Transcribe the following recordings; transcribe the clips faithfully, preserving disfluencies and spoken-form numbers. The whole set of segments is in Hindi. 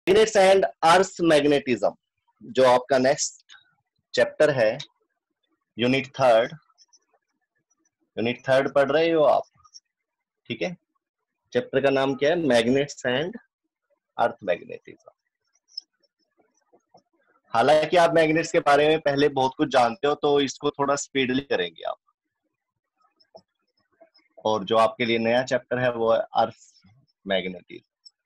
मैग्नेट्स एंड अर्थ मैग्नेटिज्म, जो आपका नेक्स्ट चैप्टर है, यूनिट थर्ड। यूनिट थर्ड पढ़ रहे हो आप, ठीक है। चैप्टर का नाम क्या है? Magnets and earth magnetism. हालांकि आप मैग्नेट्स के बारे में पहले बहुत कुछ जानते हो, तो इसको थोड़ा स्पीडली करेंगे आप। और जो आपके लिए नया चैप्टर है वो है अर्थ मैग्नेटिज्म।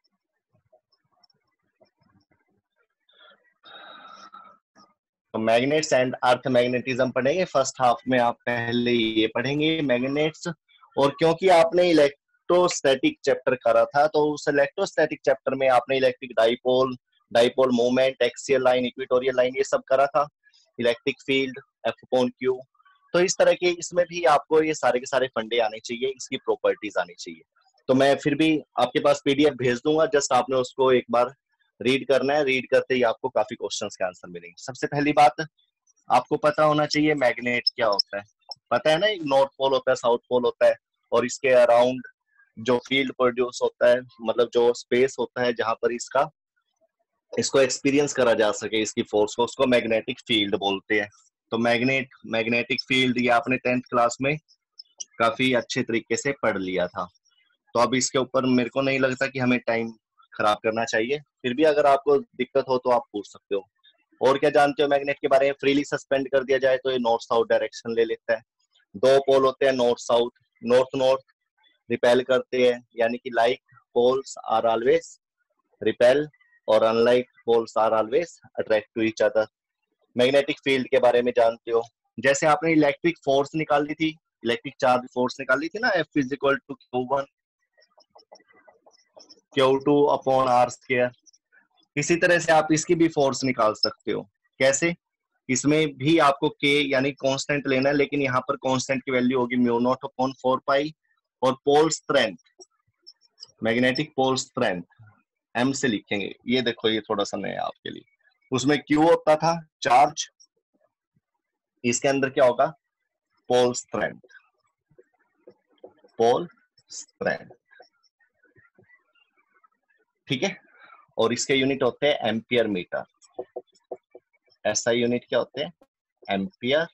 तो मैग्नेट्स एंड अर्थ मैग्नेटिज्म पढ़ेंगे। फर्स्ट हाफ में आप पहले ये पढ़ेंगे मैग्नेट्स, और क्योंकि आपने इलेक्ट्रोस्टैटिक चैप्टर करा था, तो उस इलेक्ट्रोस्टैटिक चैप्टर में आपने electric dipole, dipole moment, axial line, equatorial line, ये सब करा था। Electric field, F upon Q. तो इस तरह के इसमें भी आपको ये सारे के सारे फंडे आने चाहिए, इसकी प्रॉपर्टीज आनी चाहिए। तो मैं फिर भी आपके पास पीडीएफ भेज दूंगा, जस्ट आपने उसको एक बार रीड करना है। रीड करते ही आपको काफी क्वेश्चंस के आंसर मिलेंगे। सबसे पहली बात आपको पता होना चाहिए मैग्नेट क्या होता है। पता है ना, एक नॉर्थ पोल होता है, साउथ पोल होता है, और इसके अराउंड जो फील्ड प्रोड्यूस होता है, मतलब जो स्पेस होता है जहां पर इसका इसको एक्सपीरियंस करा जा सके, इसकी फोर्स को, उसको मैग्नेटिक फील्ड बोलते हैं। तो मैग्नेट मैग्नेटिक फील्ड ये आपने टेंथ क्लास में काफी अच्छे तरीके से पढ़ लिया था। तो अब इसके ऊपर मेरे को नहीं लगता कि हमें टाइम खराब करना चाहिए। फिर भी अगर आपको दिक्कत हो तो आप पूछ सकते हो। और क्या जानते हो मैग्नेट के बारे में? फ्रीली सस्पेंड कर दिया जाए तो ये नॉर्थ साउथ डायरेक्शन ले लेता है। दो पोल होते हैं, north south, north north repel करते हैं, यानी कि like poles are always repel और unlike poles are always attract to each other. Magnetic field के बारे में जानते हो, जैसे आपने इलेक्ट्रिक फोर्स निकाली थी, इलेक्ट्रिक चार्ज फोर्स निकाली थी ना, F is equal to Q one Q two upon are square. इसी तरह से आप इसकी भी फोर्स निकाल सकते हो। कैसे? इसमें भी आपको के यानी कांस्टेंट लेना है, लेकिन यहाँ पर कांस्टेंट की वैल्यू होगी mu naught upon four pi, और pole strength, magnetic pole strength M से लिखेंगे। ये देखो, ये थोड़ा सा नया आपके लिए। उसमें क्यू होता था चार्ज, इसके अंदर क्या होगा? पोल स्ट्रेंथ, पोल स्ट्रेंथ, ठीक है। और इसके यूनिट होते हैं एम्पियर मीटर। ऐसा यूनिट क्या होते हैं? एम्पियर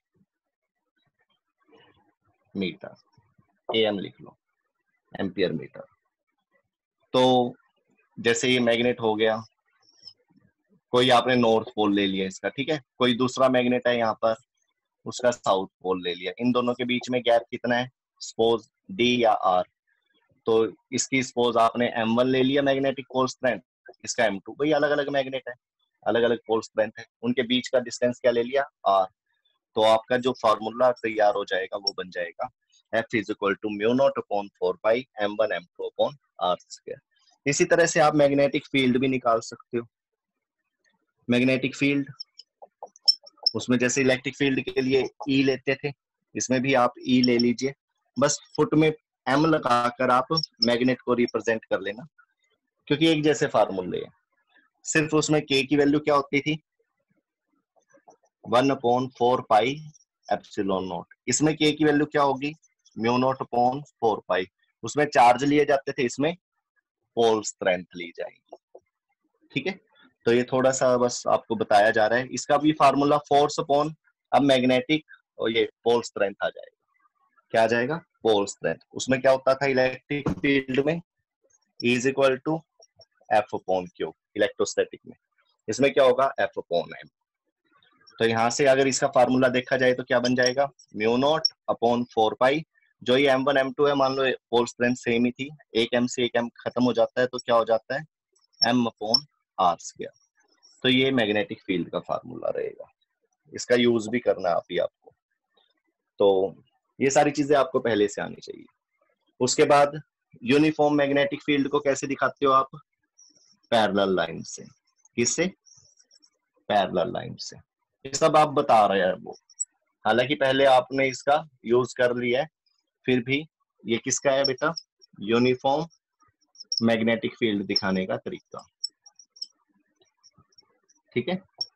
मीटर, एम लिख लो, एम्पियर मीटर। तो जैसे ये मैग्नेट हो गया, कोई आपने नॉर्थ पोल ले लिया इसका, ठीक है। कोई दूसरा मैग्नेट है यहाँ पर, उसका साउथ पोल ले लिया। इन दोनों के बीच में गैप कितना है? सपोज डी या आर। तो इसकी सपोज आपने एम वन ले लिया मैग्नेटिक पोल स्ट्रेंथ, इसका एम टू। भाई अलग अलग मैग्नेट है, अलग अलग पोल स्ट्रेंथ है, उनके बीच का डिस्टेंस क्या ले लिया? आर। तो आपका जो फॉर्मूला तैयार हो जाएगा वो बन जाएगा F is equal to mu naught upon four pi M one M two upon are square. इसी तरह से आप मैग्नेटिक फील्ड भी निकाल सकते हो। मैग्नेटिक फील्ड, उसमें जैसे इलेक्ट्रिक फील्ड के लिए ई लेते थे, इसमें भी आप ई ले लीजिए। बस फुट में एम लगाकर आप मैग्नेट को रिप्रेजेंट कर लेना, क्योंकि एक जैसे फार्मूले हैं। सिर्फ उसमें के की वैल्यू क्या होती थी? One upon four pi epsilon naught. इसमें के की वैल्यू क्या होगी? Mu naught upon four pi. उसमें चार्ज लिए जाते थे, इसमें पोल स्ट्रेंथ ली जाएगी, ठीक है। तो ये थोड़ा सा बस आपको बताया जा रहा है। इसका भी फार्मूला फोर्स अपॉन, अब मैग्नेटिक और ये पोल स्ट्रेंथ आ जाएगा। क्या आ जाएगा? Pole strength. उसमें क्या होता था इलेक्ट्रिक फील्ड में? E is equal to F upon Q, electrostatic में। इसमें क्या होगा? F upon M. तो यहाँ से अगर इसका फार्मूला देखा जाए तो क्या बन जाएगा? Mu naught upon four pi, जो ये एम वन एम टू है, मान लो पोल स्ट्रेंथ सेम ही थी, एक एम से एक एम खत्म हो जाता है, तो क्या हो जाता है? M upon are square. तो ये मैग्नेटिक फील्ड का फार्मूला रहेगा। इसका यूज भी करना आप ही आपको। तो ये सारी चीजें आपको पहले से आनी चाहिए। उसके बाद यूनिफॉर्म मैग्नेटिक फील्ड को कैसे दिखाते हो आप? पैरेलल लाइन से। किससे? पैरेलल लाइन से। ये सब आप बता रहे हैं वो, हालांकि पहले आपने इसका यूज कर लिया है, फिर भी ये किसका है बेटा? यूनिफॉर्म मैग्नेटिक फील्ड दिखाने का तरीका, ठीक है।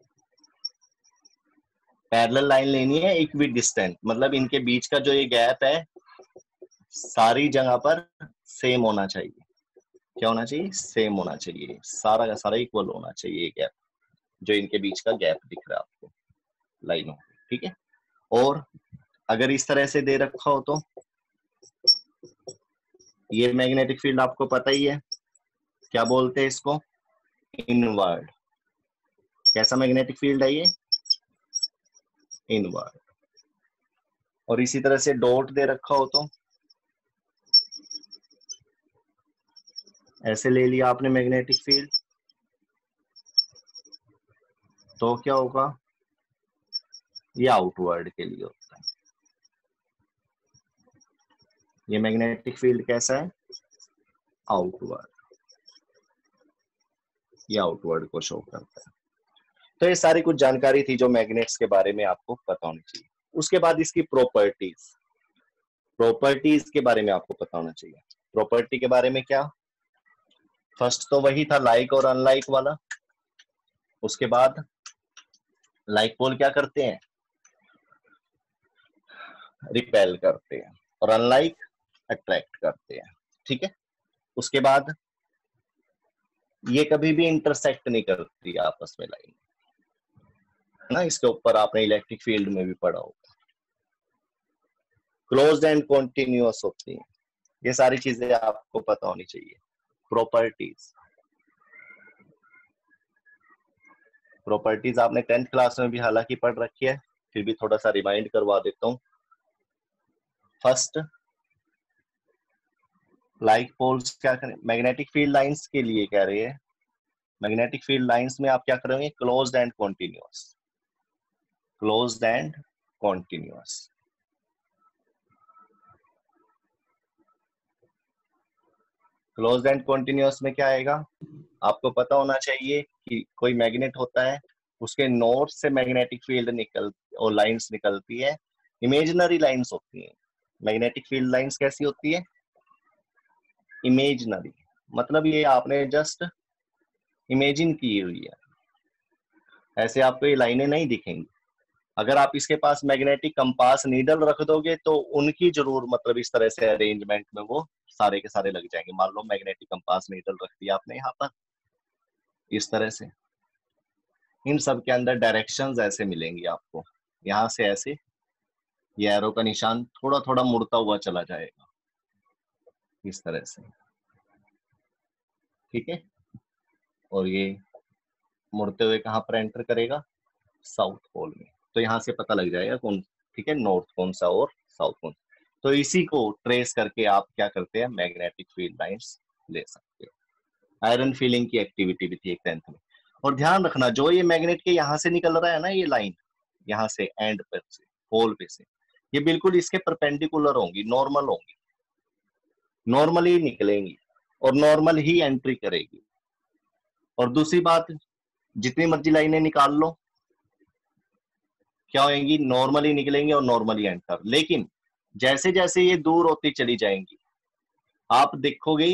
पैरेलल लाइन लेनी है इक्वी डिस्टेंट, मतलब इनके बीच का जो ये गैप है सारी जगह पर सेम होना चाहिए, क्या होना चाहिए, सेम होना चाहिए, सारा का सारा इक्वल होना चाहिए गैप, जो इनके बीच का गैप दिख रहा है आपको लाइनों, ठीक है। और अगर इस तरह से दे रखा हो तो ये मैग्नेटिक फील्ड आपको पता ही है, क्या बोलते हैं इसको, इनवर्ड। कैसा मैग्नेटिक फील्ड है ये, इनवर्ड। और इसी तरह से डॉट दे रखा हो तो ऐसे ले लिया आपने मैग्नेटिक फील्ड, तो क्या होगा, ये आउटवर्ड के लिए होता है। ये मैग्नेटिक फील्ड कैसा है, आउटवर्ड, ये आउटवर्ड को शो करता है। तो ये सारी कुछ जानकारी थी जो मैग्नेट्स के बारे में आपको पता होनी चाहिए। उसके बाद इसकी प्रॉपर्टीज, प्रॉपर्टीज के बारे में आपको पता होना चाहिए। प्रॉपर्टी के बारे में क्या, फर्स्ट तो वही था लाइक और अनलाइक वाला। उसके बाद लाइक पोल क्या करते हैं, रिपेल करते हैं, और अनलाइक अट्रैक्ट करते हैं, ठीक है। उसके बाद ये कभी भी इंटरसेक्ट नहीं करती आपस में लाइन, है ना, इसके ऊपर आपने इलेक्ट्रिक फील्ड में भी पढ़ा होगा। क्लोज्ड एंड कॉन्टिन्यूअस होती है, ये सारी चीजें आपको पता होनी चाहिए। प्रॉपर्टीज, प्रॉपर्टीज आपने टेंथ क्लास में भी हालांकि पढ़ रखी है, फिर भी थोड़ा सा रिमाइंड करवा देता हूँ। फर्स्ट, लाइक पोल्स क्या करें, मैग्नेटिक फील्ड लाइंस के लिए कह रहे हैं, मैग्नेटिक फील्ड लाइंस में आप क्या करोगे, closed and continuous, closed and continuous. Closed and continuous में क्या आएगा, आपको पता होना चाहिए कि कोई मैग्नेट होता है, उसके नोड से मैग्नेटिक फील्ड निकल और लाइंस निकलती है, इमेजिनरी लाइंस होती हैं। मैग्नेटिक फील्ड लाइंस कैसी होती है, इमेजिनरी, मतलब ये आपने जस्ट इमेजिन की हुई है, ऐसे आपको ये लाइनें नहीं दिखेंगी। अगर आप इसके पास मैग्नेटिक कंपास नीडल रख दोगे तो उनकी जरूर मतलब इस तरह से अरेंजमेंट में वो सारे के सारे लग जाएंगे। मान लो मैग्नेटिक कंपास नीडल रख दिया आपने यहाँ पर इस तरह से, इन सब के अंदर डायरेक्शंस ऐसे मिलेंगी आपको, यहाँ से ऐसे ये एरो का निशान थोड़ा थोड़ा मुड़ता हुआ चला जाएगा इस तरह से, ठीक है। और ये मुड़ते हुए कहाँ पर एंटर करेगा, साउथ पोल में। तो यहाँ से पता लग जाएगा कौन, ठीक है, नॉर्थ कौन सा और साउथ कौन सा। तो इसी को ट्रेस करके आप क्या करते हैं, मैग्नेटिक फील्ड लाइंस ले सकते हो। आयरन फीलिंग की एक्टिविटी भी थी एक टेंथ में। और ध्यान रखना, जो ये मैग्नेट के यहाँ से निकल रहा है ना ये लाइन, यहाँ से एंड पर से पोल पे से, ये बिल्कुल इसके परपेंडिकुलर होंगी, नॉर्मल होंगी, नॉर्मली निकलेंगी और नॉर्मल ही एंट्री करेगी। और दूसरी बात, जितनी मर्जी लाइनें निकाल लो क्या होंगी, नॉर्मली निकलेंगे और नॉर्मली एंटर। लेकिन जैसे जैसे ये दूर होती चली जाएंगी आप देखोगे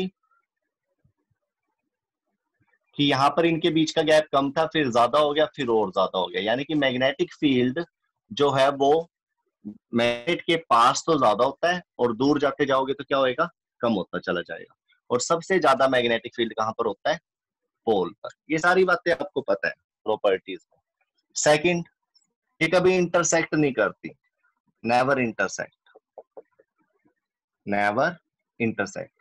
कि यहाँ पर इनके बीच का गैप कम था, फिर ज्यादा हो गया, फिर और ज्यादा हो गया। यानी कि मैग्नेटिक फील्ड जो है वो मैग्नेट के पास तो ज्यादा होता है और दूर जाते जाओगे तो क्या होएगा, कम होता चला जाएगा। और सबसे ज्यादा मैग्नेटिक फील्ड कहाँ पर होता है, पोल पर। ये सारी बातें आपको पता है प्रॉपर्टीज में। सेकंड, ये कभी इंटरसेक्ट नहीं करती, नेवर इंटरसेक्ट, नेवर इंटरसेक्ट,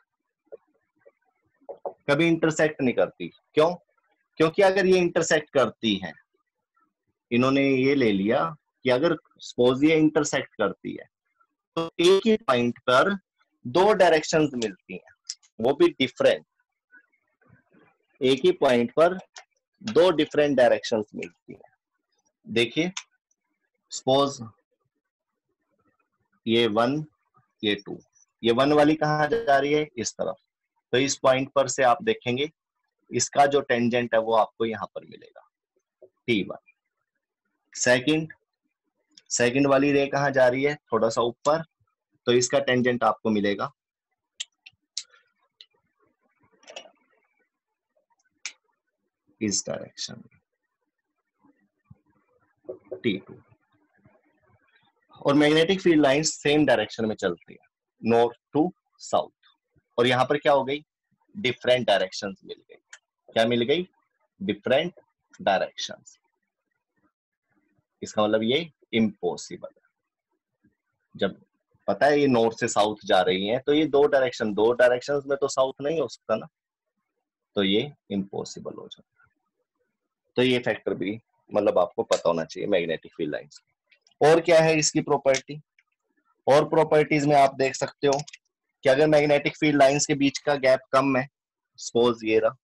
कभी इंटरसेक्ट नहीं करती। क्यों, क्योंकि अगर ये इंटरसेक्ट करती है, इन्होंने ये ले लिया कि अगर सपोज ये इंटरसेक्ट करती है तो एक ही पॉइंट पर दो डायरेक्शंस मिलती हैं, वो भी डिफरेंट, एक ही पॉइंट पर दो डिफरेंट डायरेक्शंस मिलती हैं। देखिए सपोज ये वन, ये टू, ये वन वाली कहाँ जा रही है, इस तरफ। तो इस पॉइंट पर से आप देखेंगे इसका जो टेंजेंट है वो आपको यहाँ पर मिलेगा, टी वन। सेकंड, सेकंड वाली रे कहाँ जा रही है, थोड़ा सा ऊपर, तो इसका टेंजेंट आपको मिलेगा इस डायरेक्शन में, टी टू। और magnetic field lines same direction में चलती है, नॉर्थ टू साउथ। और यहाँ पर क्या हो गई, डिफरेंट डायरेक्शंस मिल गई। क्या मिल गई? Different directions. इसका मतलब ये इम्पॉसिबल है। जब पता है ये नॉर्थ से साउथ जा रही है तो ये दो डायरेक्शन दो डायरेक्शंस में तो साउथ नहीं हो सकता ना, तो ये इम्पॉसिबल हो जाता है। तो ये फैक्टर भी मतलब आपको पता होना चाहिए मैग्नेटिक फील्ड लाइंस। और क्या है इसकी प्रॉपर्टी? और प्रॉपर्टीज में आप देख सकते हो कि अगर मैग्नेटिक फील्ड लाइंस के बीच का गैप कम है, सपोज ये रहा,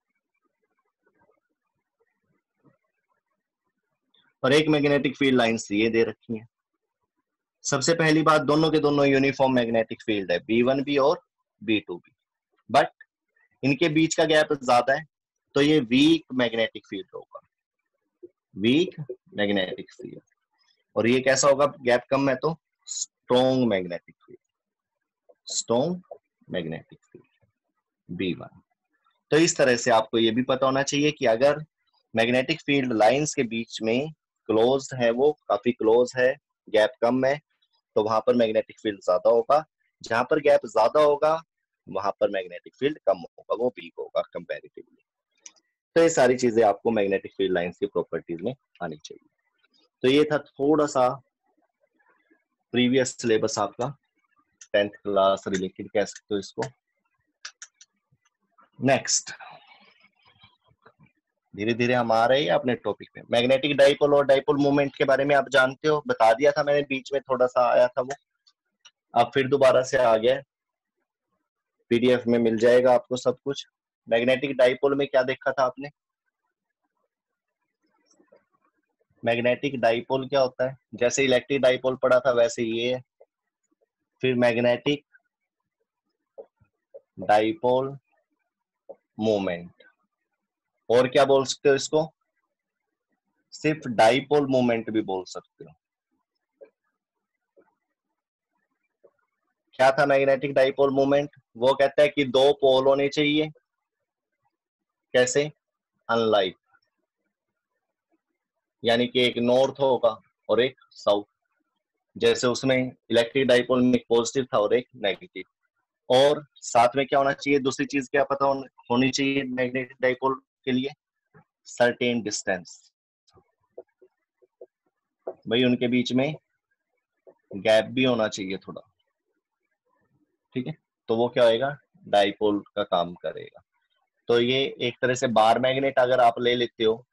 और एक मैग्नेटिक फील्ड लाइंस ये दे रखी है। सबसे पहली बात, दोनों के दोनों यूनिफॉर्म मैग्नेटिक फील्ड है, बी वन भी और बी टू भी, बट इनके बीच का गैप ज्यादा है तो ये वीक मैग्नेटिक फील्ड होगा, वीक मैग्नेटिक फील्ड। और ये कैसा होगा? गैप कम है तो strong magnetic field, strong magnetic field B one. तो इस तरह से आपको ये भी पता होना चाहिए कि अगर मैग्नेटिक फील्ड लाइंस के बीच में क्लोज है, वो काफी क्लोज है, गैप कम है, तो वहां पर मैग्नेटिक फील्ड ज्यादा होगा। जहां पर गैप ज्यादा होगा वहां पर मैग्नेटिक फील्ड कम होगा, वो वीक होगा कंपैरेटिवली। तो ये सारी चीजें आपको मैग्नेटिक फील्ड लाइंस की प्रॉपर्टीज में आनी चाहिए। तो ये था थोड़ा सा प्रीवियस सिलेबस आपका, टेंथ क्लास रिलेटेड कह सकते हो इसको। नेक्स्ट, धीरे धीरे हम आ रहे हैं अपने टॉपिक पे। मैग्नेटिक डाइपोल और डाइपोल मोमेंट के बारे में आप जानते हो, बता दिया था मैंने, बीच में थोड़ा सा आया था वो, अब फिर दोबारा से आ गया। पीडीएफ में मिल जाएगा आपको सब कुछ। मैग्नेटिक डाइपोल में क्या देखा था आपने? मैग्नेटिक डाइपोल क्या होता है? जैसे इलेक्ट्रिक डाइपोल पढ़ा था वैसे ये है। फिर मैग्नेटिक डाइपोल मोमेंट, और क्या बोल सकते हो इसको? सिर्फ डाइपोल मोमेंट भी बोल सकते हो। क्या था मैग्नेटिक डाइपोल मोमेंट? वो कहता है कि दो पोल होने चाहिए। कैसे? अनलाइक, यानी कि एक नॉर्थ होगा और एक साउथ, जैसे उसमें इलेक्ट्रिक डाइपोल में एक पॉजिटिव था और एक नेगेटिव। और साथ में क्या होना चाहिए? दूसरी चीज क्या पता हो, होनी चाहिए मैग्नेटिक डाइपोल के लिए? Certain distance. भाई उनके बीच में गैप भी होना चाहिए थोड़ा, ठीक है, तो वो क्या होएगा? डाइपोल का काम करेगा। तो ये एक तरह से बार मैग्नेट अगर आप ले लेते हो,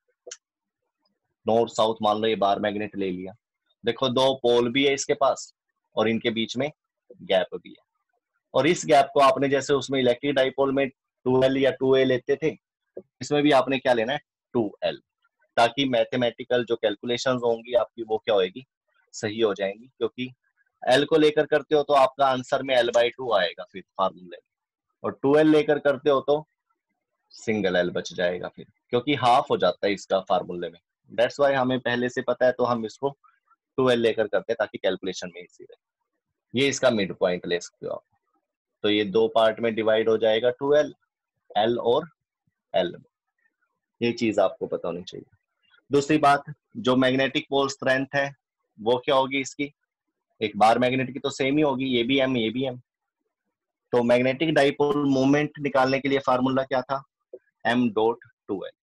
नॉर्थ साउथ मान लो ये बार मैग्नेट ले लिया, देखो दो पोल भी है इसके पास और इनके बीच में गैप भी है। और इस गैप को आपने, जैसे उसमें इलेक्ट्रिक डाइपोल में टू एल या टू ए लेते थे, इसमें भी आपने क्या लेना है? टू एल, ताकि मैथमेटिकल जो कैलकुलेशंस होंगी आपकी वो क्या होएगी? सही हो जाएंगी, क्योंकि एल को लेकर करते हो तो आपका आंसर में एल बाई टू आएगा फिर फार्मूले में, और टू एल लेकर करते हो तो सिंगल एल बच जाएगा फिर, क्योंकि हाफ हो जाता है इसका फार्मूले में। दैट्स वाई हमें पहले से पता है तो हम इसको टू एल लेकर करते हैं ताकि कैलकुलेशन में इजी रहे। ये इसका मिड पॉइंट ले सकते हो आप। तो ये दो पार्ट में डिवाइड हो जाएगा टू एल, एल और एल। ये चीज आपको पता होनी चाहिए। दूसरी बात, जो मैग्नेटिक पोल स्ट्रेंथ है वो क्या होगी इसकी? एक बार मैग्नेट की तो सेम ही होगी, ये भी एम ये भी एम। तो मैग्नेटिक डाइपोल मोमेंट निकालने के लिए फार्मूला क्या था? M dot two L.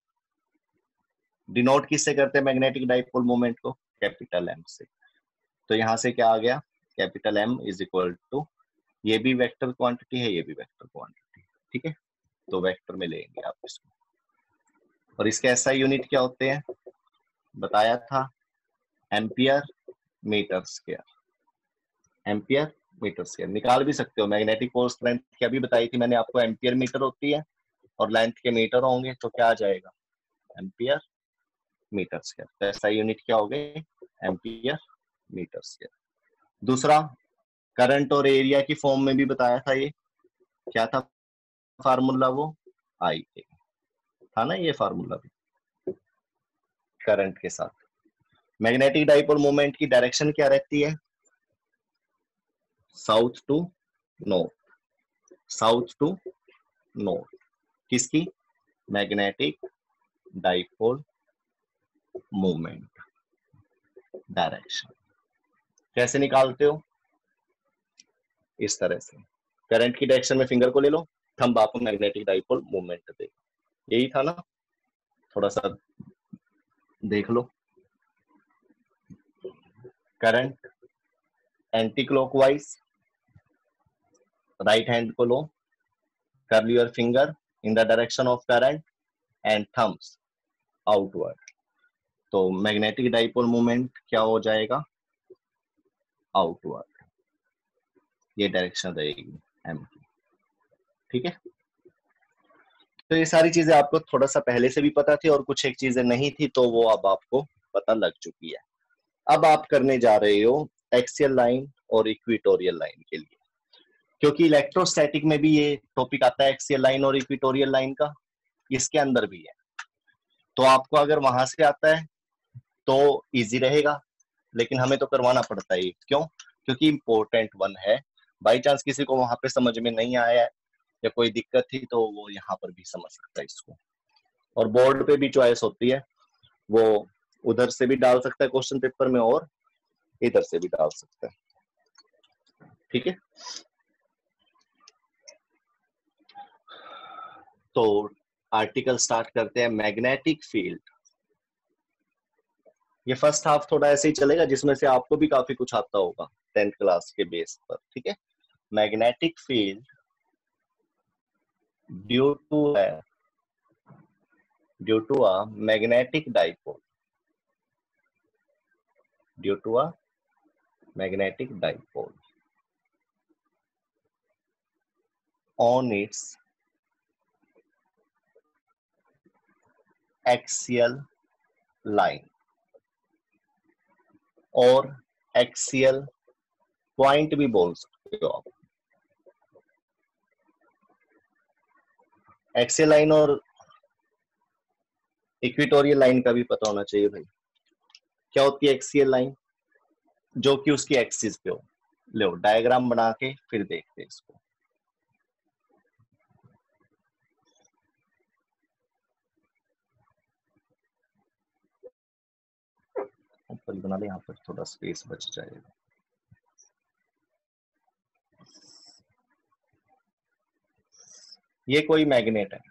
Denote किससे करते हैं मैग्नेटिक डाइपोल मोमेंट को? कैपिटल एम से। तो यहां से क्या आ गया? Capital M is equal to, ये भी वेक्टर क्वांटिटी है, ये भी वेक्टर क्वांटिटी, ठीक है, तो वेक्टर में लेंगे आप इसको। और इसके एसआई यूनिट क्या होते हैं? बताया था, ampere metre square, ampere metre square. निकाल भी सकते हो, मैग्नेटिक पोल स्ट्रेंथ क्या भी बताई थी मैंने आपको, एम्पियर मीटर होती है, और लेंथ के मीटर होंगे तो क्या आ जाएगा? Ampere metre square. तो एसआई यूनिट क्या हो गए? Ampere metre square. दूसरा, करंट और एरिया की फॉर्म में भी बताया था, ये क्या था फार्मूला? वो आई ए था ना, ये फार्मूला भी करंट के साथ। मैग्नेटिक डाइपोल मोमेंट की डायरेक्शन क्या रहती है? South to north, south to north. किसकी? Magnetic dipole moment direction. कैसे निकालते हो? इस तरह से, करंट की डायरेक्शन में फिंगर को ले लो, थंब आपको मैग्नेटिक डाइपोल मूवमेंट देगा। यही था ना, थोड़ा सा देख लो। Current anticlockwise, right hand को लो, curl your finger in the direction of current and thumbs outward. तो मैग्नेटिक डाइपोल मूवमेंट क्या हो जाएगा, आउटवर्ड, ये डायरेक्शन रहेगी एम की। ठीक है, तो ये सारी चीजें आपको थोड़ा सा पहले से भी पता थी और कुछ एक चीजें नहीं थी, तो वो अब आपको पता लग चुकी है। अब आप करने जा रहे हो एक्सियल लाइन और इक्वेटोरियल लाइन के लिए, क्योंकि इलेक्ट्रोस्टैटिक में भी ये टॉपिक आता है एक्सियल लाइन और इक्वेटोरियल लाइन का, इसके अंदर भी है। तो आपको अगर वहां से आता है तो इजी रहेगा, लेकिन हमें तो करवाना पड़ता है। क्यों? क्योंकि इंपॉर्टेंट वन है। बाई चांस किसी को वहां पे समझ में नहीं आया है या कोई दिक्कत थी तो वो यहाँ पर भी समझ सकता है इसको। और बोर्ड पे भी चॉइस होती है, वो उधर से भी डाल सकता है क्वेश्चन पेपर में और इधर से भी डाल सकता है। ठीक है, तो आर्टिकल स्टार्ट करते हैं। मैग्नेटिक फील्ड, ये फर्स्ट हाफ थोड़ा ऐसे ही चलेगा जिसमें से आपको भी काफी कुछ आता होगा टेंथ क्लास के बेस पर। ठीक है, magnetic field due to due to a magnetic dipole, due to a magnetic dipole on its axial line और एक्सियल पॉइंट भी बोल सकते हो आप। एक्सियल लाइन और इक्वेटोरियल लाइन का भी पता होना चाहिए भाई। क्या होती है एक्सियल लाइन? जो कि उसकी एक्सिस पे हो। लो डायग्राम बना के फिर देखते हैं इसको। ऊपर बना ले, यहाँ पर थोड़ा स्पेस बच जाएगा। ये कोई मैग्नेट है,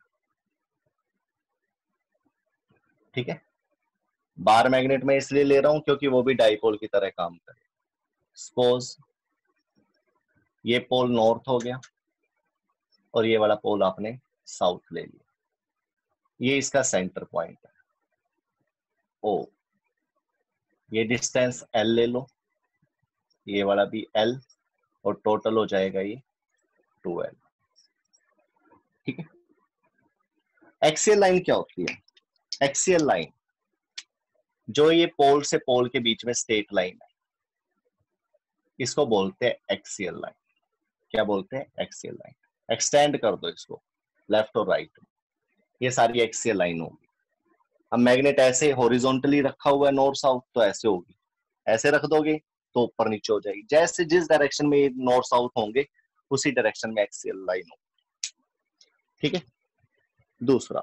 ठीक है। बार मैग्नेट में इसलिए ले रहा हूं क्योंकि वो भी डाइपोल की तरह काम करे। सपोज ये पोल नॉर्थ हो गया और ये वाला पोल आपने साउथ ले लिया, ये इसका सेंटर पॉइंट है ओ। ये डिस्टेंस एल ले लो, ये वाला भी एल, और टोटल हो जाएगा ये टू एल। ठीक है, एक्सियल लाइन क्या होती है? एक्सियल लाइन जो ये पोल से पोल के बीच में स्ट्रेट लाइन है, इसको बोलते हैं एक्सियल लाइन। क्या बोलते हैं? Axial line. एक्सटेंड कर दो इसको लेफ्ट और राइट में, ये सारी एक्सियल लाइन होगी। अब मैग्नेट ऐसे हॉरिजॉन्टली रखा हुआ है नॉर्थ साउथ, तो ऐसे होगी। ऐसे रख दोगे तो ऊपर नीचे हो जाएगी। जैसे जिस डायरेक्शन में नॉर्थ साउथ होंगे उसी डायरेक्शन में एक्सियल लाइन होगी। ठीक है, दूसरा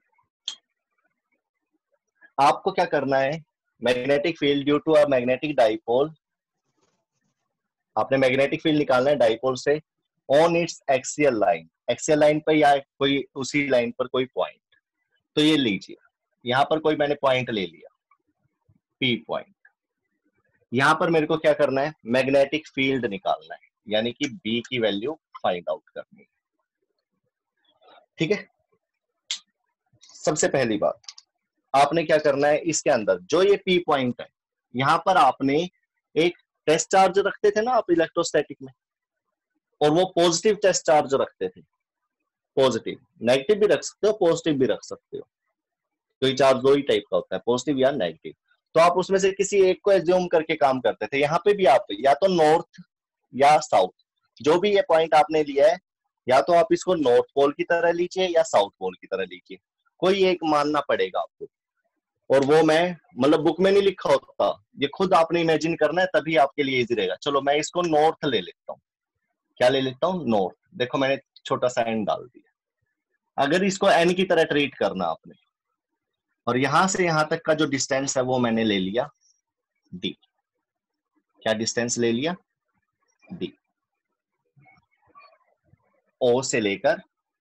आपको क्या करना है, magnetic field due to a magnetic dipole, आपने मैग्नेटिक फील्ड निकालना है डाइपोल से on its axial line, axial line पर या कोई उसी लाइन पर कोई पॉइंट। तो ये लीजिए, यहां पर कोई मैंने पॉइंट ले लिया, पी पॉइंट। यहां पर मेरे को क्या करना है, मैग्नेटिक फील्ड निकालना है, यानी कि बी की वैल्यू फाइंड आउट करनी है। ठीक है, सबसे पहली बात आपने क्या करना है, इसके अंदर जो ये पी पॉइंट है, यहां पर आपने एक टेस्ट चार्ज रखते थे ना आप इलेक्ट्रोस्टैटिक में, और वो पॉजिटिव टेस्ट चार्ज रखते थे। पॉजिटिव, नेगेटिव भी रख सकते हो, पॉजिटिव भी रख सकते हो। तो ये चार्ज दो ही टाइप का होता है, पॉजिटिव या नेगेटिव। तो आप उसमें से किसी एक को एज्यूम करके काम करते थे। यहाँ पे भी आप या तो नॉर्थ या साउथ, जो भी ये पॉइंट आपने लिया है, या तो आप इसको नॉर्थ पोल की तरह लीजिए या साउथ पोल की तरह लीजिए, कोई एक मानना पड़ेगा आपको। और वो मैं मतलब बुक में नहीं लिखा होता, ये खुद आपने इमेजिन करना है, तभी आपके लिए इजी रहेगा। चलो मैं इसको नॉर्थ ले लेता हूँ। क्या ले लेता हूँ? नॉर्थ। देखो मैंने छोटा सा एन डाल दिया। अगर इसको एन की तरह ट्रीट करना आपने, और यहां से यहां तक का जो डिस्टेंस है वो मैंने ले लिया डी। क्या डिस्टेंस ले लिया? डी। ओ से लेकर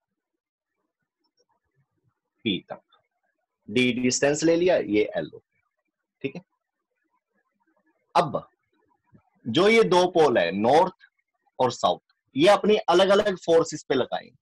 P तक, D डिस्टेंस ले लिया, ये L हो गया, ठीक है। अब जो ये दो पोल है नॉर्थ और साउथ, ये अपनी अलग अलग फोर्सेस पे लगाएंगे।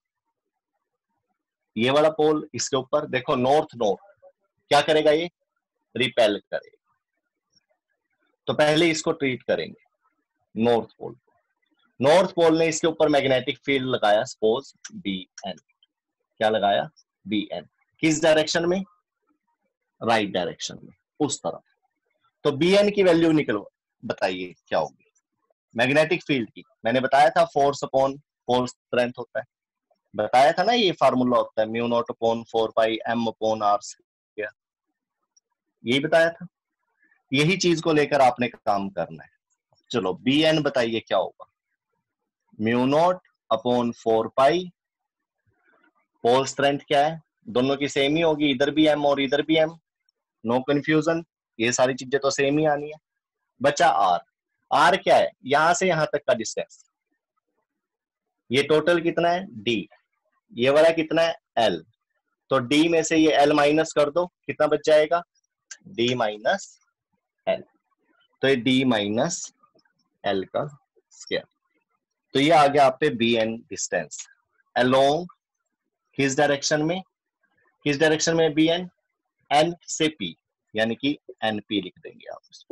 ये वाला पोल इसके ऊपर देखो, नॉर्थ नॉर्थ क्या करेगा, ये रिपेल करेगा। तो पहले इसको ट्रीट करेंगे नॉर्थ पोल को। नॉर्थ पोल ने इसके ऊपर मैग्नेटिक फील्ड लगाया, सपोज बी एन। क्या लगाया, बी एन। किस डायरेक्शन में, राइट डायरेक्शन में, उस तरफ। तो बी एन की वैल्यू निकलो, बताइए क्या होगी मैग्नेटिक फील्ड की। मैंने बताया था फोर्स अपॉन पोल स्ट्रेंथ होता है, बताया था ना, ये फार्मूला होता है mu naught upon four pi m upon are square, यही बताया था। यही चीज को लेकर आपने काम करना है। चलो बी एन बताइए क्या होगा, mu naught upon four pi, pole strength क्या है, दोनों की सेम ही होगी, इधर भी एम और इधर भी एम, नो कंफ्यूजन, ये सारी चीजें तो सेम ही आनी है। बचा आर, आर क्या है, यहां से यहां तक का डिस्टेंस, ये टोटल कितना है डी, ये वाला कितना है एल। तो डी में से ये एल माइनस कर दो, कितना बच जाएगा, डी माइनस एल। तो ये डी माइनस एल का स्क्वायर। तो ये आ गया आप पे बी एन डिस्टेंस अलोंग किस डायरेक्शन में, किस डायरेक्शन में बी एन, एन से पी, यानी कि एन पी लिख देंगे आप इसको।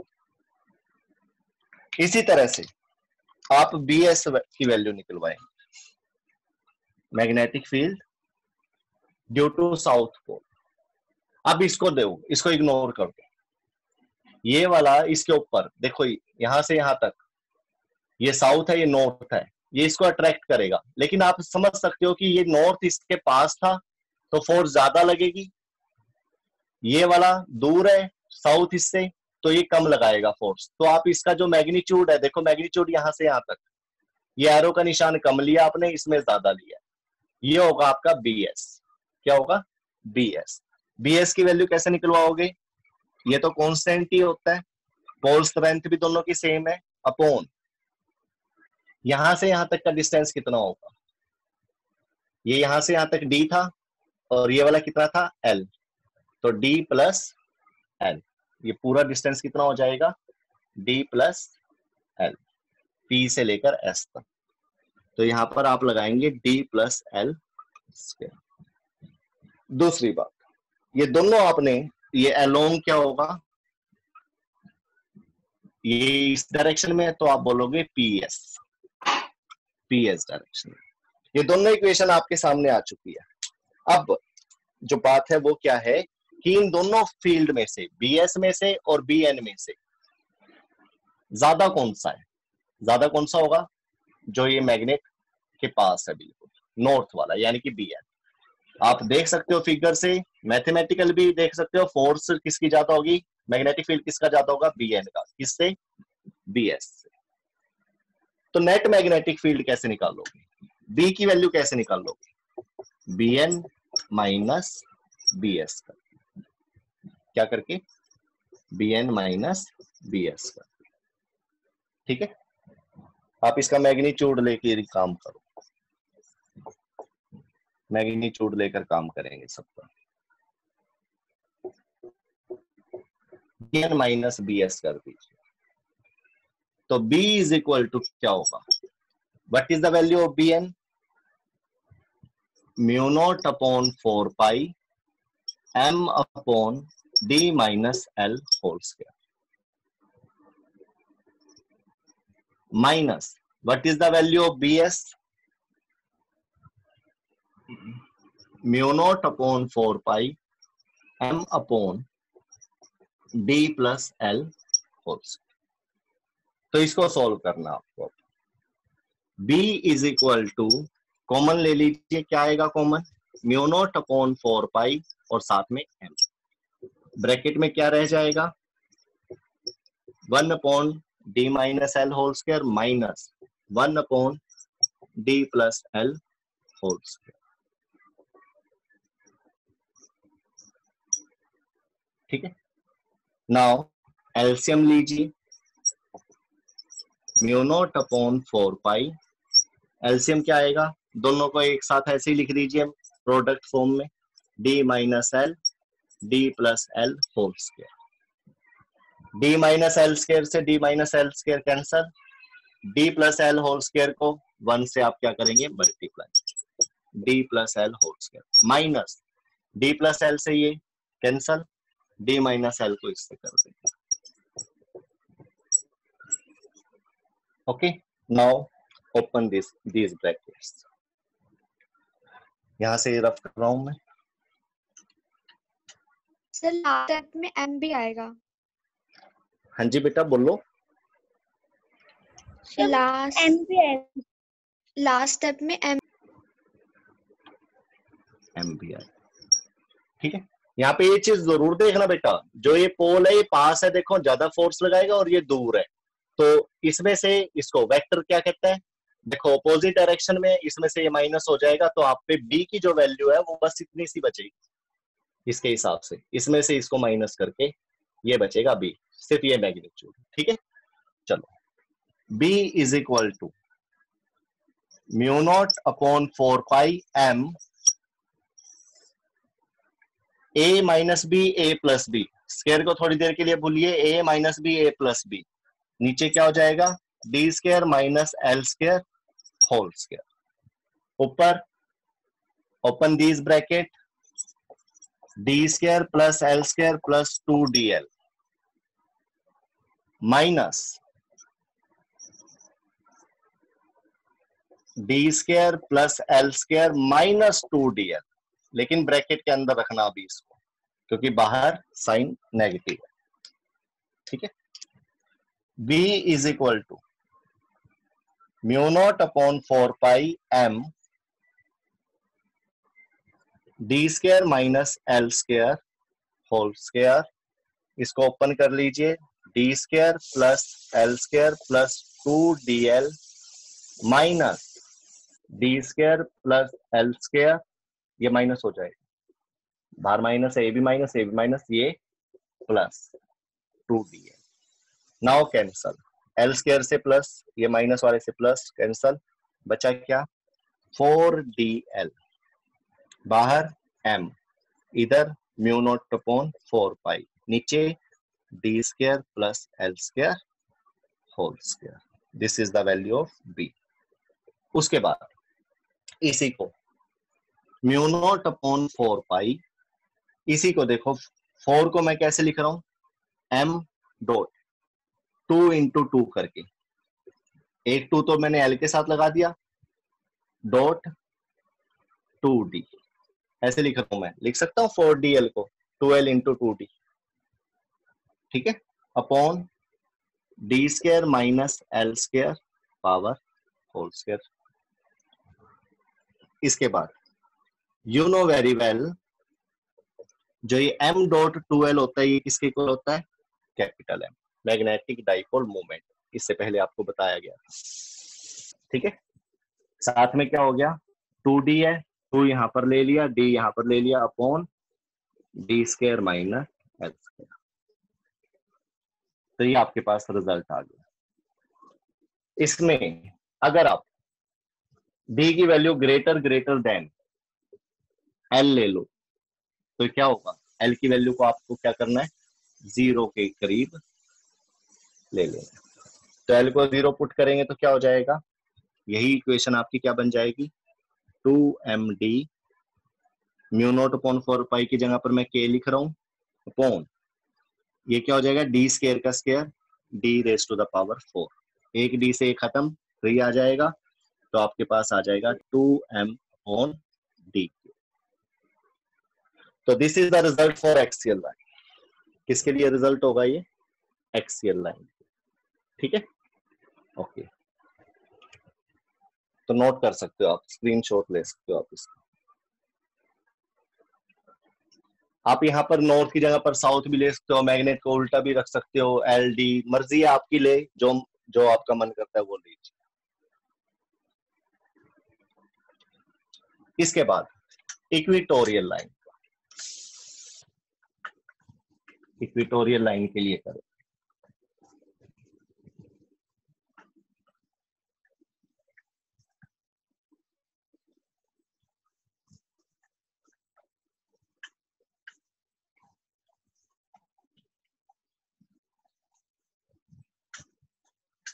इसी तरह से आप बी एस की वैल्यू निकलवाएंगे, magnetic field due to south pole. अब इसको दो, इसको इग्नोर कर दो, ये वाला इसके ऊपर देखो, यहां से यहां तक ये साउथ है, ये नॉर्थ है, ये इसको अट्रैक्ट करेगा। लेकिन आप समझ सकते हो कि ये नॉर्थ इसके पास था तो फोर्स ज्यादा लगेगी, ये वाला दूर है साउथ इससे, तो ये कम लगाएगा फोर्स। तो आप इसका जो मैग्नीट्यूड है, देखो मैग्नीट्यूड यहां से यहां तक, ये एरो का निशान कम लिया आपने, इसमें ज्यादा लिया, ये होगा आपका बी एस। क्या होगा, बी एस। बी एस की वैल्यू कैसे निकलवाओगे, ये तो कांस्टेंट ही होता है, पोल स्ट्रेंथ भी दोनों की सेम है, अपॉन यहां से यहां तक का डिस्टेंस कितना होगा, ये यहां से यहां तक डी था और ये वाला कितना था एल, तो डी प्लस एल, ये पूरा डिस्टेंस कितना हो जाएगा, डी प्लस एल, पी से लेकर एस तक। तो यहां पर आप लगाएंगे डी प्लस एल स्क्वायर। दूसरी बात, ये दोनों आपने, ये अलोंग क्या होगा, ये इस डायरेक्शन में है तो आप बोलोगे P S, P S direction में। ये दोनों इक्वेशन आपके सामने आ चुकी है। अब जो बात है वो क्या है कि इन दोनों फील्ड में से, बी एस में से और बी एन में से ज्यादा कौन सा है, ज्यादा कौन सा होगा, जो ये मैग्नेट के पास है बिल्कुल नॉर्थ वाला, यानी कि बी एन। आप देख सकते हो फिगर से, मैथमेटिकल भी देख सकते हो, फोर्स किसकी ज्यादा होगी, मैग्नेटिक फील्ड किसका ज्यादा होगा, बी एन का, किससे, बी एस से। तो नेट मैग्नेटिक फील्ड कैसे निकालोगे, बी की वैल्यू कैसे निकालोगे, B N minus B S का, क्या करके, B N minus B S का, ठीक है। आप इसका मैग्नीट्यूड लेकर काम करो, मैग्नीट्यूड लेकर काम करेंगे सबका, B N minus B S कर दीजिए। तो B इज इक्वल टू क्या होगा, what is the value of B N, mu naught upon four pi m upon d minus l whole square, minus what is the value of B S, mu naught upon four pi m upon d plus l whole square. तो इसको सॉल्व करना आपको, B is equal to, common ले लीजिए, क्या आएगा common, mu naught upon four pi और साथ में m, ब्रैकेट में क्या रह जाएगा, one upon d minus l whole square minus one upon d plus l whole square, ठीक है। नाउ एलसीएम लीजिए, mu naught upon four pi, LCM क्या आएगा, दोनों को एक साथ ऐसे ही लिख दीजिए प्रोडक्ट फॉर्म में, d minus l d plus l whole square. D minus l square से d minus l square cancel, d plus l whole square को वन से आप क्या करेंगे multiply, d plus l whole square minus d plus l से ये कैंसल, डी माइनस एल को इससे कर देंगे। Okay, now open this these brackets. यहां से रफ कर रहा हूं मैं। सर लास्ट स्टेप में एम भी आएगा। हाँ जी बेटा बोलो। लास्ट एम भी आएगा। लास्ट स्टेप में एम एम भी आएगा, ठीक है। यहाँ पे ये चीज जरूर देखना बेटा, जो ये पोल है ये पास है, देखो ज्यादा फोर्स लगाएगा और ये दूर है, तो इसमें से इसको वेक्टर क्या कहता है, देखो अपोजिट डायरेक्शन में इसमें से ये माइनस हो जाएगा, तो आप पे बी की जो वैल्यू है वो बस इतनी सी बचेगी इसके हिसाब से, इसमें से इसको माइनस करके ये बचेगा बी, सिर्फ ये मैग्नीट्यूड, ठीक है। चलो B is equal to mu naught upon four pi m a minus b a plus b, square को थोड़ी देर के लिए भूलिए, a minus b a plus b, नीचे क्या हो जाएगा d square minus l square whole square, ऊपर open these bracket d square plus l square plus two d l minus d square plus l square minus two d l, लेकिन ब्रैकेट के अंदर रखना अभी इसको, क्योंकि बाहर साइन नेगेटिव है, ठीक है। b is equal to mu naught upon four pi m d square minus l square whole square, इसको ओपन कर लीजिए, d square plus l square plus two d l minus d square plus l square, ये माइनस हो जाएगा, बाहर माइनस है, ए भी माइनस ए भी माइनस, ये plus two d l, now cancel, l square से प्लस ये माइनस वाले से प्लस कैंसल, बचा क्या फोर डी एल, बाहर m, इधर mu naught upon four pi, नीचे d square plus l square whole square, this is the value of b। उसके बाद इसी को mu naught upon four pi, इसी को देखो फोर को मैं कैसे लिख रहा हूं m dot two into two करके, एक टू तो मैंने l के साथ लगा दिया, डॉट टू डी, ऐसे लिख रहा हूं मैं, लिख सकता हूं फोर डी एल को two l into two d, ठीक है, upon d square minus l square power whole square. इसके बाद यू नो वेरी वेल, जो ये m डॉट टू एल होता है ये किसके इक्वल होता है, capital M, magnetic dipole moment, इससे पहले आपको बताया गया था, ठीक है। साथ में क्या हो गया टू डी है, टू यहां पर ले लिया, डी यहां पर ले लिया, upon d square minus l square, तो ये आपके पास रिजल्ट आ गया। इसमें अगर आप d की value greater greater than l ले लो तो क्या होगा, l की वैल्यू को आपको क्या करना है जीरो के करीब ले लेना, तो l को जीरो पुट करेंगे तो क्या हो जाएगा, यही इक्वेशन आपकी क्या बन जाएगी two m d, mu naught upon four pi की जगह पर मैं k लिख रहा हूं, अपॉन ये क्या हो जाएगा डी स्क्वायर का square d raise to the power four, एक डी से एक खत्म, थ्री आ जाएगा, तो आपके पास आ जाएगा टू एम अपॉन डी। तो this is the result for axial line, किसके लिए रिजल्ट होगा ये एक्सियल लाइन, ठीक है, ओके। तो नोट कर सकते हो आप, स्क्रीनशॉट ले सकते हो आप इसका, आप यहाँ पर नॉर्थ की जगह पर साउथ भी ले सकते हो, मैग्नेट को उल्टा भी रख सकते हो, एल डी मर्जी है आपकी, ले जो जो आपका मन करता है वो लीजिए। इसके बाद इक्वेटोरियल लाइन, इक्वेटोरियल लाइन के लिए करें,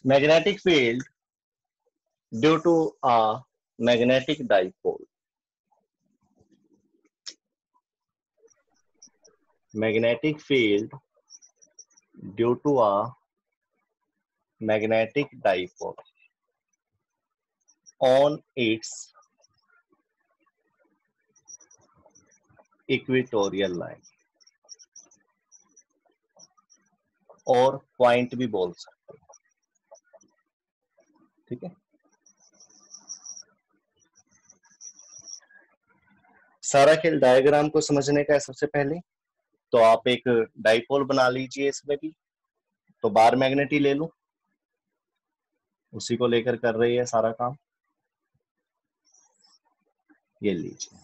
magnetic field due to a magnetic dipole. Magnetic field due to a magnetic dipole on its equatorial line, और पॉइंट भी बोल सकते हैं, ठीक है। सारा खेल डायग्राम को समझने का है। सबसे पहले तो आप एक डाइपोल बना लीजिए, इसमें भी तो बार मैग्नेट ही ले लूं, उसी को लेकर कर रही है सारा काम। ये लीजिए,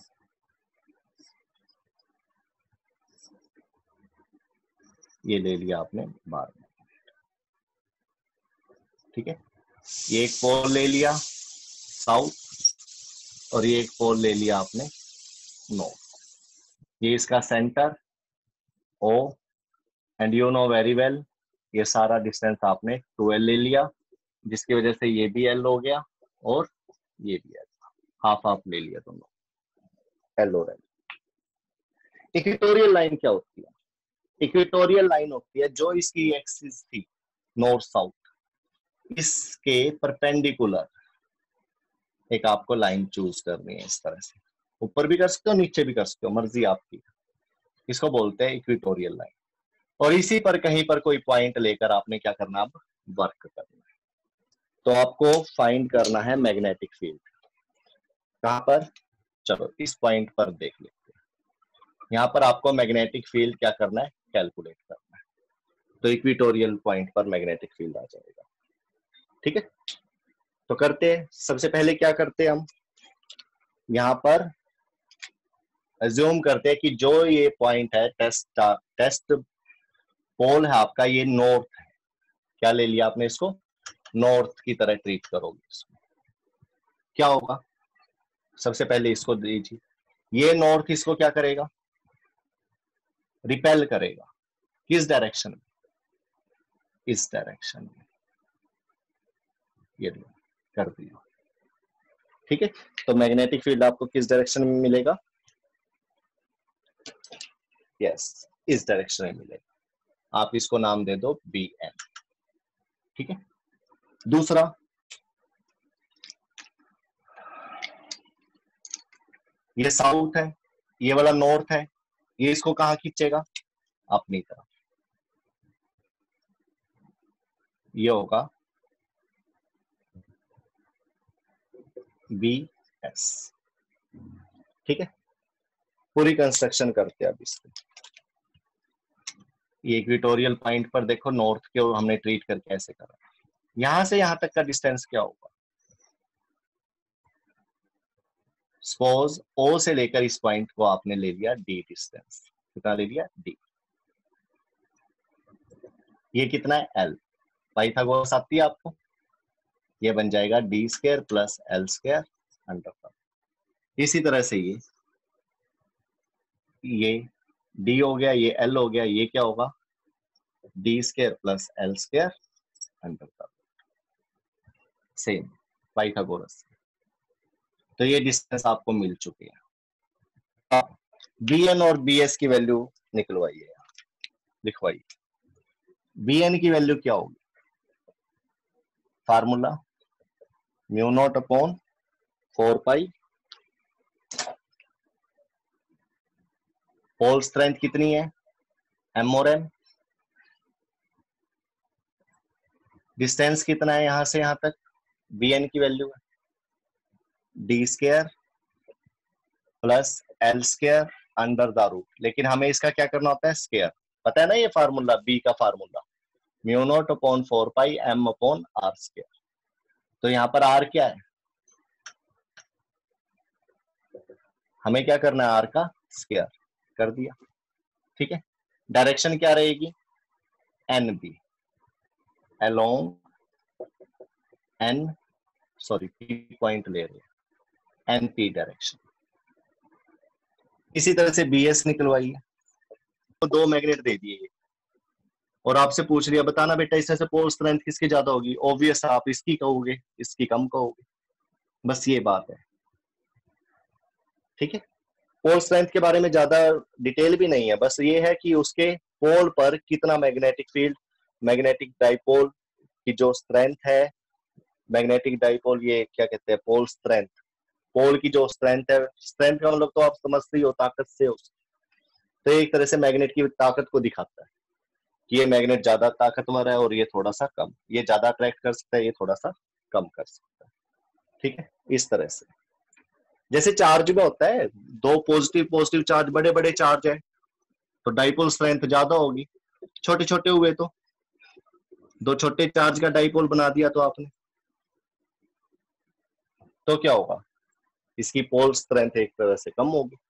ये ले लिया आपने बार मैग्नेट, ठीक है। ये एक पोल ले लिया साउथ, और ये एक पोल ले लिया आपने नॉर्थ। ये इसका centre O, and you know very well ये सारा डिस्टेंस आपने ट्वेल्व ले लिया, जिसकी वजह से ये भी एल हो गया और ये भी एल, हाफ हाफ ले लिया दोनों, एल और एल। इक्वेटोरियल लाइन क्या होती है? इक्वेटोरियल लाइन होती है जो इसकी एक्सिस थी नॉर्थ साउथ, इसके परपेंडिकुलर एक आपको लाइन चूज करनी है। इस तरह से ऊपर भी कर सकते हो, नीचे भी कर सकते हो, मर्जी आपकी। इसको बोलते हैं इक्वेटोरियल लाइन। और इसी पर कहीं पर कोई पॉइंट लेकर आपने क्या करना, अब वर्क करना है। तो आपको फाइंड करना है मैग्नेटिक फील्ड। कहां पर? चलो इस पॉइंट पर देख लेते हैं। यहाँ पर आपको मैग्नेटिक फील्ड क्या करना है, कैलकुलेट करना है। तो इक्वेटोरियल पॉइंट पर मैग्नेटिक फील्ड आ जाएगा, ठीक है। तो करते हैं, सबसे पहले क्या करते हैं हम, यहाँ पर अज्यूम करते हैं कि जो ये पॉइंट है टेस्ट टेस्ट पोल है आपका, ये नॉर्थ है। क्या ले लिया आपने, इसको नॉर्थ की तरह ट्रीट करोगे। इसको क्या होगा, सबसे पहले इसको दीजिए, ये नॉर्थ इसको क्या करेगा, रिपेल करेगा। किस डायरेक्शन में? इस डायरेक्शन में। ये कर दिया, ठीक है। तो मैग्नेटिक फील्ड आपको किस डायरेक्शन में मिलेगा? यस, इस डायरेक्शन में मिलेगा। आप इसको नाम दे दो बी एन, ठीक है। दूसरा, ये साउथ है, ये वाला नॉर्थ है, ये इसको कहां खींचेगा, अपनी तरफ। ये होगा बी एस, ठीक है। पूरी कंस्ट्रक्शन करते हैं अब इसको। ये इक्वेटोरियल पॉइंट पर देखो, नॉर्थ के हमने ट्रीट करके ऐसे करा। यहां से यहां तक का डिस्टेंस क्या होगा? सपोज ओ से लेकर इस पॉइंट को आपने ले लिया डी डिस्टेंस। कितना ले लिया? डी। ये कितना है? एल। पाइथागोरस आती है आपको? ये बन जाएगा d square plus l square under पर। इसी तरह से ये ये डी हो गया, ये एल हो गया, ये क्या होगा? D square plus l square under पर। सेम पाइथागोरस। तो ये डिस्टेंस आपको मिल चुकी है। बी एन और बी एस की वैल्यू निकलवाइए, लिखवाइए। बी एन की वैल्यू क्या होगी? Formula mu naught upon four pi, pole strength कितनी है? एम और एम। डिस्टेंस कितना है यहां से यहां तक? बी एन की वैल्यू है d square plus l square under the root. लेकिन हमें इसका क्या करना होता है? स्क्वायर। पता है ना ये फार्मूला, बी का formula mu naught upon four pi m upon are square. तो यहाँ पर आर क्या है? हमें क्या करना है? आर का स्क्वायर कर दिया, ठीक है। डायरेक्शन क्या रहेगी? N B, along N, sorry P point ले रहे हैं, एन पी डायरेक्शन। इसी तरह से बी एस निकलवाइए। तो दो मैग्नेट दे दिए, और आपसे पूछ लिया बताना बेटा इसमें से पोल स्ट्रेंथ किसकी ज्यादा होगी, ऑब्वियस आप इसकी कहोगे, इसकी कम कहोगे, बस ये बात है। ठीक है, पोल स्ट्रेंथ के बारे में ज्यादा डिटेल भी नहीं है, बस ये है कि उसके पोल पर कितना मैग्नेटिक फील्ड, मैग्नेटिक डाइपोल की जो स्ट्रेंथ है, मैग्नेटिक डाइपोल ये क्या कहते हैं पोल स्ट्रेंथ, पोल की जो स्ट्रेंथ है, स्ट्रेंथ का मतलब तो आप समझते ही हो ताकत से हो, तो एक तरह से मैग्नेट की ताकत को दिखाता है कि ये मैग्नेट ज्यादा ताकतवर है और ये थोड़ा सा कम, ये ज्यादा अट्रैक्ट कर सकता है, ये थोड़ा सा कम कर सकता है। ठीक है, इस तरह से जैसे चार्ज में होता है, दो पॉजिटिव पॉजिटिव चार्ज, बड़े बड़े चार्ज है तो डाइपोल स्ट्रेंथ ज्यादा होगी, छोटे छोटे हुए तो दो छोटे चार्ज का डाइपोल बना दिया तो आपने, तो क्या होगा, इसकी पोल स्ट्रेंथ एक तरह से कम होगी।